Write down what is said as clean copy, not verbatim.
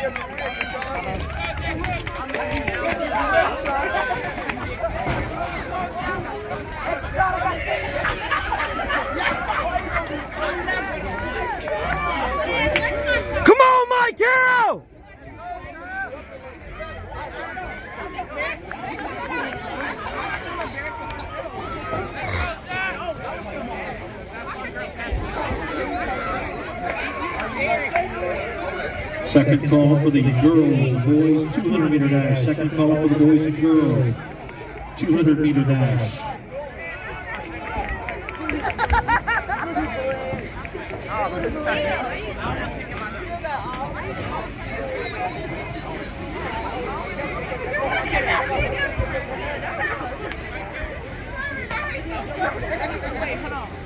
Come on, Michael! Second call for the girls and boys 200-meter dash. Second call for the boys and girls 200-meter dash. Wait, hold on.